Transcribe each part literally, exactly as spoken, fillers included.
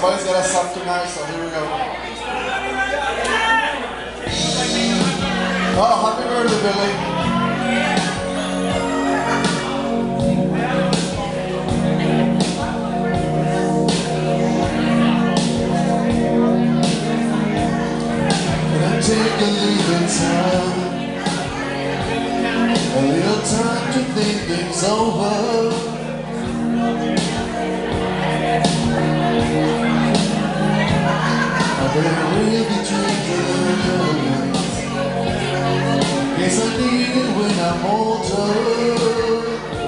Somebody's got us up tonight, so here we go. Oh, happy birthday, Billy. Take a little time, a little time to think things over. I better really drink it, guess I need it when I'm older.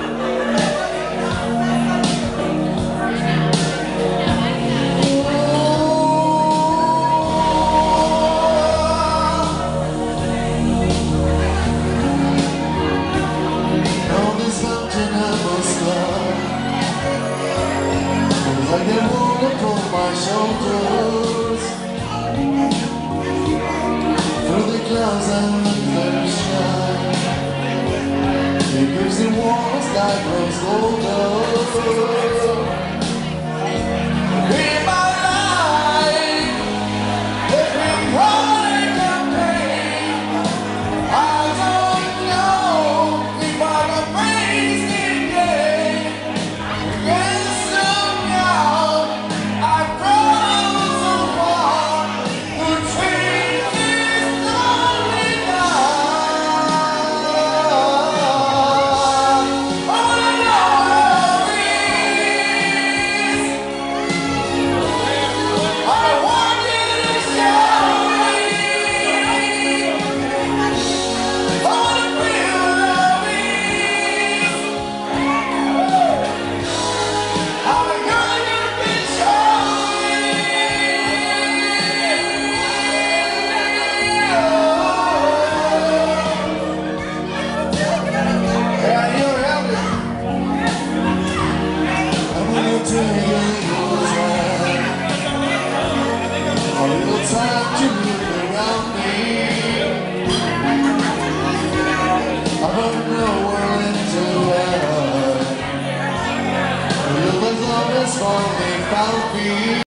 I get rolled upon my shoulders through the clouds and the sky. It gives the warm sky grows colder. In my life, there's been heartache and pain. I don't know if I'm a crazy day. Yes, a little time to look around me. I don't know where into heaven. As long as finally found me.